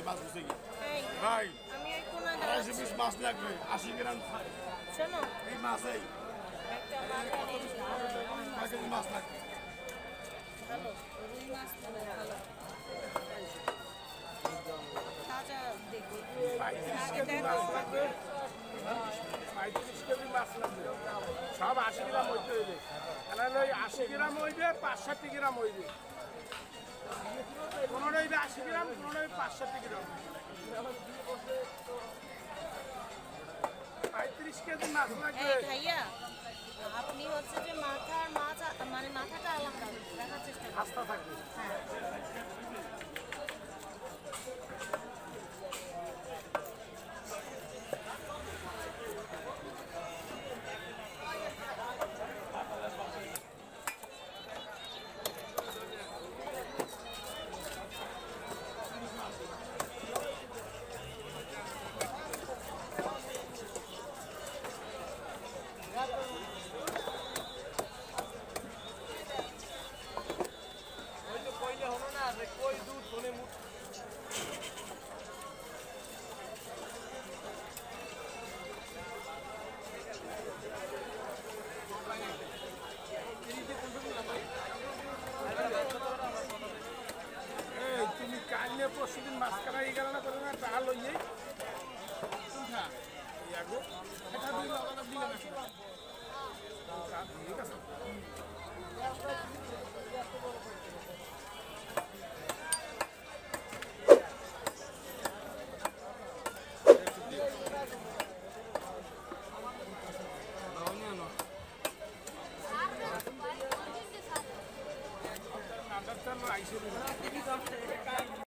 মাছ বুঝে কি ভাই আমি এই কোনা 250 পিস মাছ লাগবে 80 গ্রাম শোনো এই মাছই একটা মাছ মাছ লাগবে ভালো রুই মাছ ভালো তাজা দেখি আগে দেখো 35 কেজি মাছ লাগবে সব 80 গ্রাম হইতে হইবে তাহলে ওই 80 গ্রাম হইবে 65 গ্রাম হইবে কোনোটা হইবে 80 গ্রাম কোনোটা হইবে 65 গ্রাম 35 কেজি মাছ লাগবে ভাইয়া আপনি হচ্ছে যে মাথার মাছ মানে মাথাটা আলাদা দেখার চেষ্টা করুন আস্থা থাকবে হ্যাঁ कोई दूध होने তুমি কালে পরশুদিন মাঝখানে এই গেল না করে না টা লইয়ে ঠিক আছে